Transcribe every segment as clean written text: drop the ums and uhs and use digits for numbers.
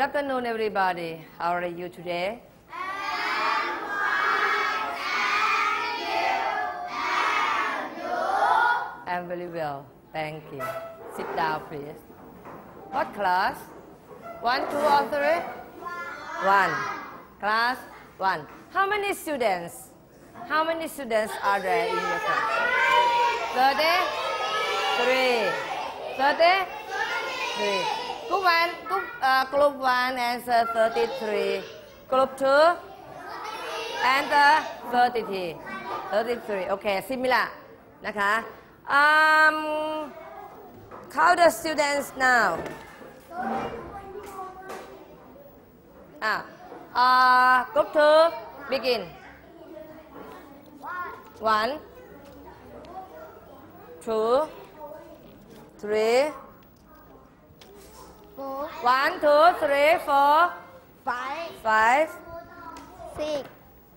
afternoon, everybody. How are you today? I'm very well. Thank you. Sit down, please. What class? 1, 2, or 3? 1. Class 1. How many students? How many students are there in your class? 33. 33. Group 1 answer 33. Group 2 answer 33. 33. Okay, similar. นะคะ Count the students now. Group 2 begin. 1, 2, 3. 1, 2, 3, 4, 5, 6,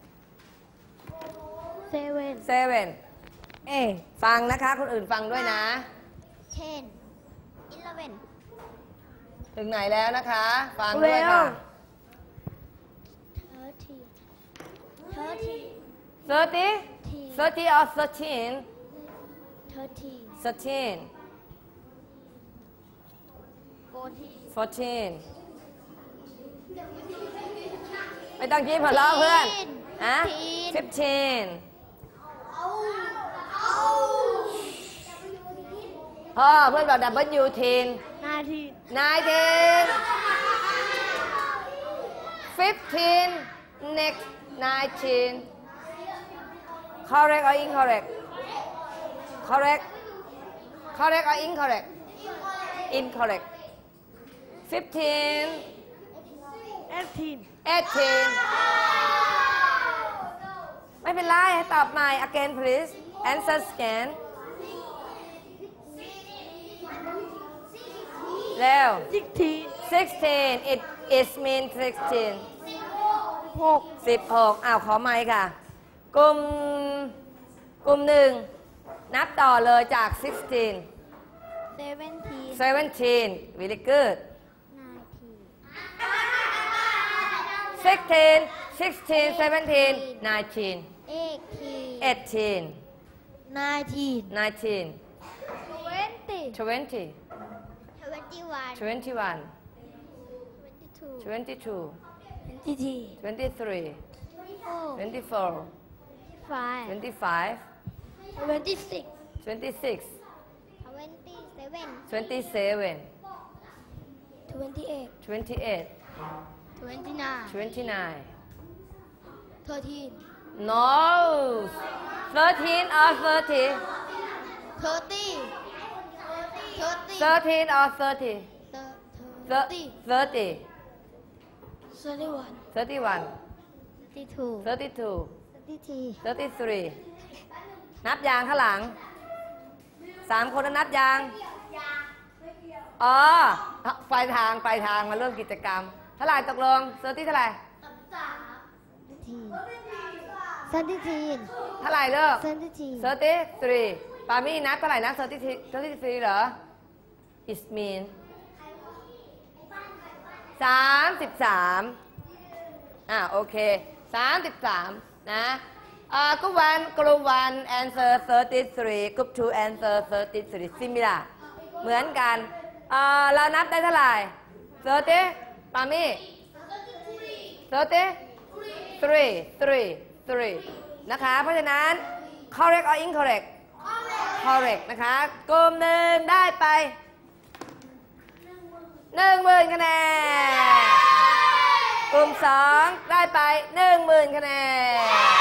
7. ฟังนะคะคนอื่นฟังด้วยนะ 10, 11, ถึงไหนแล้วนะคะฟังด้วยค่ะ 13, 30 or 13 14 ไม่ต้องยิ้มหัวเราะเพื่อนฮะ15พ่อเพื่อนบอกW 10 19 15 next 19 correct or incorrect correct or incorrect incorrect 15 18 ไม่เป็นไรให้ตอบใหม่ again please answer scan แล้ว 16 it is mean 16 16อ้าวขอไมค์ค่ะกลุ่มหนึ่งนับต่อเลยจาก 16 17 very good 16 17 19 18 19 20 21 22 23 24 25 26 27 28 29 No 13 or 30 13 or 30 30 31 32 33 นับยางข้างหลัง3 คนนับยางอ๋อปลายทางมาเริ่มกิจกรรมเท่าไหร่ตกลง30เท่าไหร่เท่าไหร่เลิก33ปามี่นับเท่าไหร่นะ33เหรอ it mean 33โอเค33นะgroup 1 answer 33 group 2 answer 33 similar เหมือนกันเรานับได้เท่าไหร่30ปามี่3 นะคะเพราะฉะนั้น correct or incorrect correct นะคะกลุ่มหนึ่งได้ไป 10,000 คะแนนกลุ่ม2ได้ไป 10,000 คะแนน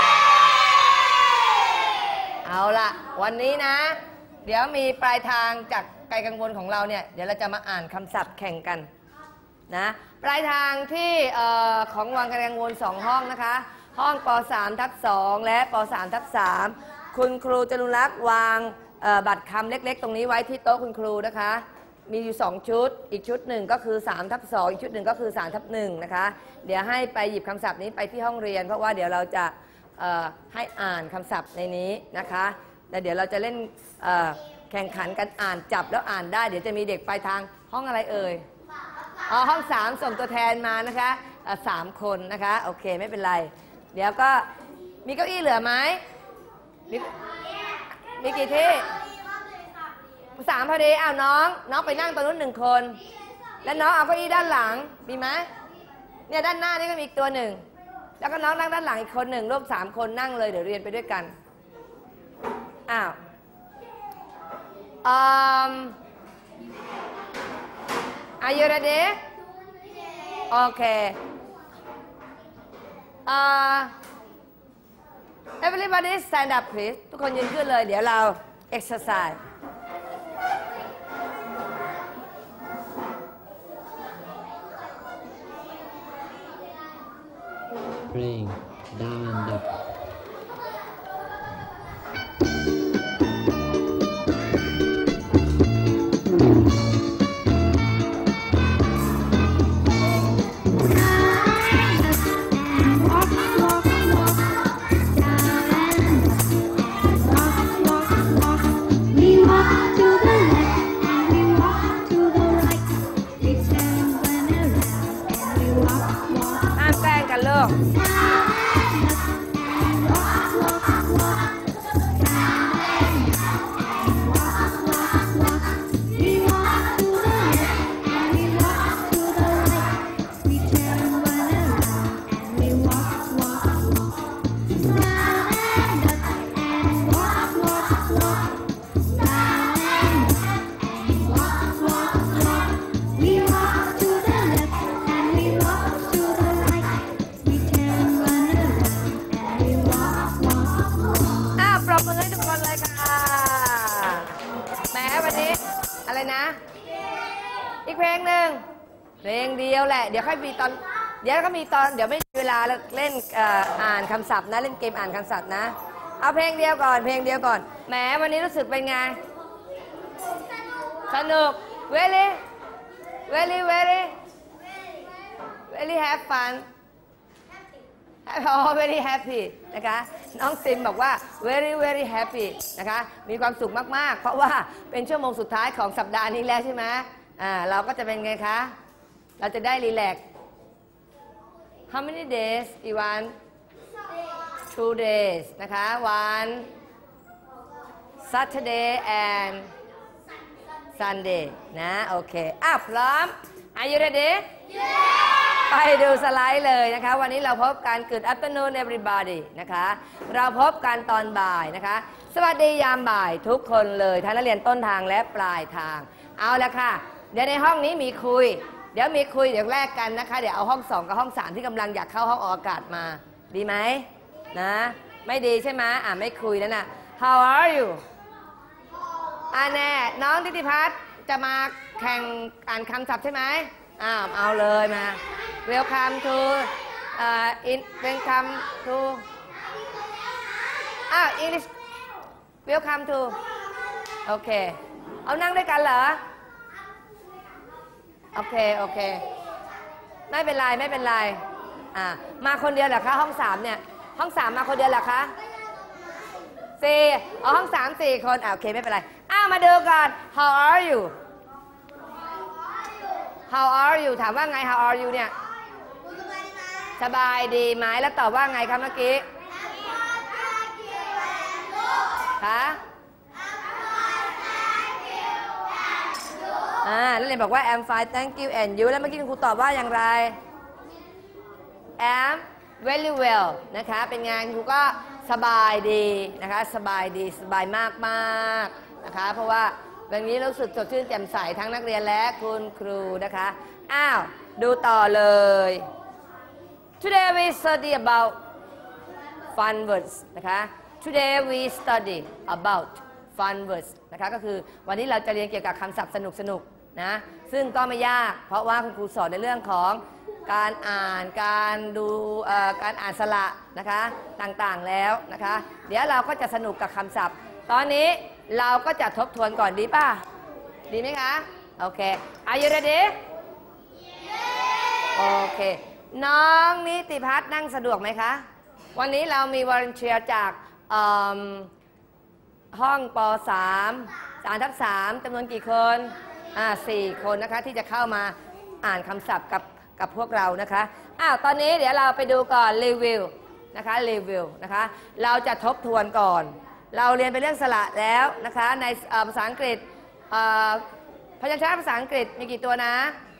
เอาล่ะวันนี้นะเดี๋ยวมีปลายทางจากไกลกังวลของเราเนี่ยเดี๋ยวเราจะมาอ่านคำศัพท์แข่งกันนะปลายทางที่ของวังไกลกังวล2ห้องนะคะห้องป .3/2 และป .3/3 คุณครูจรุลักษณ์วางบัตรคำเล็กๆตรงนี้ไว้ที่โต๊ะคุณครูนะคะมีอยู่2ชุดอีกชุดหนึ่งก็คือ 3/2 อีกชุดหนึ่งก็คือ 3/1 นะคะเดี๋ยวให้ไปหยิบคำศัพท์นี้ไปที่ห้องเรียนเพราะว่าเดี๋ยวเราจะให้อ่านคำศัพท์ในนี้นะคะแล้วเดี๋ยวเราจะเล่นแข่งขันกันอ่านจับแล้วอ่านได้เดี๋ยวจะมีเด็กปลายทางห้องอะไรเอ่ยอ๋อห้อง3ส่งตัวแทนมานะคะ3 คนนะคะโอเคไม่เป็นไรเดี๋ยวก็มีเก้าอี้เหลือไหมมีกี่ที่3พอดีอ้าวน้องไปนั่งตรงนู้น1 คนแล้วน้องเอาเก้าอี้ด้านหลังมีไหมเนี่ยด้านหน้านี่ก็มีอีกตัวหนึ่งแล้วก็น้องนั่งด้านหลังอีกคนหนึ่งรวม3 คนนั่งเลยเดี๋ยวเรียนไปด้วยกันอ้าวAre you ready? Okay. Everybody stand up please ทุกคนยืนขึ้นเลยเดี๋ยวเรา exercise Praying down and up.อีกเพลงหนึ่งเพลงเดียวแหละเดี๋ยวค่อยมีตอนเดี๋ยวก็มีตอนเดี๋ยวไม่มีเวลาเล่นอ่านคำศัพท์นะเล่นเกมอ่านคำศัพท์นะเอาเพลงเดียวก่อนเพลงเดียวก่อนแหมวันนี้รู้สึกเป็นไงสนุก very have fun very happy นะคะน้องซิมบอกว่า very happy นะคะมีความสุขมากๆเพราะว่าเป็นชั่วโมงสุดท้ายของสัปดาห์นี้แล้วใช่ไหมเราก็จะเป็นไงคะเราจะได้รีแลกซ์ how many days กี่วัน 2 days นะคะ one Saturday and Sunday นะโอเคพร้อม Are you readyไปดูสไลด์เลยนะคะวันนี้เราพบกัน Good afternoon everybody นะคะเราพบกันตอนบ่ายนะคะสวัสดียามบ่ายทุกคนเลยทั้งนักเรียนต้นทางและปลายทางเอาละค่ะเดี๋ยวในห้องนี้มีคุยเดี๋ยวมีคุยเดี๋ยวแลกกันนะคะเดี๋ยวเอาห้อง2กับห้อง3ที่กำลังอยากเข้าห้องออกอากาศมาดีไหมนะไม่ดีใช่ไหมไม่คุยแล้วนะ How are you แน่น้องทิติพัฒน์จะมาแข่งอ่านคำศัพท์ใช่ไหมเอาเลยมา Welcome to Welcome to English Welcome to โอเคเอานั่งด้วยกันเหรอโอเคไม่เป็นไรมาคนเดียวเหรอคะห้อง3เนี่ยห้อง3มาคนเดียวเหรอคะ4ห้อง3 4 คนโอเคไม่เป็นไรมาดูก่อน How are you How are you ถามว่าไง How are you เนี่ยสบายดีไหมแล้วตอบว่าไงคะเมื่อกี้คะนักเรียนบอกว่า I'm fine thank you and you แล้วเมื่อกี้คุณครูตอบว่าอย่างไร am very well นะคะเป็นไงครูก็สบายดีนะคะสบายดีสบายมากนะคะเพราะว่าวันนี้รู้สึกสดชื่นแจ่มใสทั้งนักเรียนและคุณครูนะคะดูต่อเลย Today we study about fun words นะคะ Today we study about fun words นะคะก็คือวันนี้เราจะเรียนเกี่ยวกับคำศัพท์สนุกนะซึ่งก็ไม่ยากเพราะว่าคุณครูสอนในเรื่องของการอ่านการดูการอ่านสระนะคะต่างๆแล้วนะคะเดี๋ยวเราก็จะสนุกกับคำศัพท์ตอนนี้เราก็จะทบทวนก่อนดีป่ะดีไหมคะโอเค Are you ready โอเคน้องนิติพัฒน์นั่งสะดวกไหมคะวันนี้เรามีวอลันเทียร์จากห้องป .3 3/3จำนวนกี่คน4 คนนะคะที่จะเข้ามาอ่านคำศัพท์กับพวกเรานะคะตอนนี้เดี๋ยวเราไปดูก่อนรีวิวนะคะรีวิวนะคะเราจะทบทวนก่อนเราเรียนไปเรื่องสระแล้วนะคะในภาษาอังกฤษพยัญชนะภาษาอังกฤษมีกี่ตัวนะ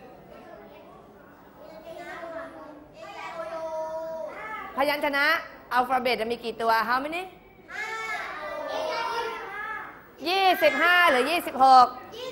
พยัญชนะอัลฟาเบตมีกี่ตัว how many 25 หรือ 26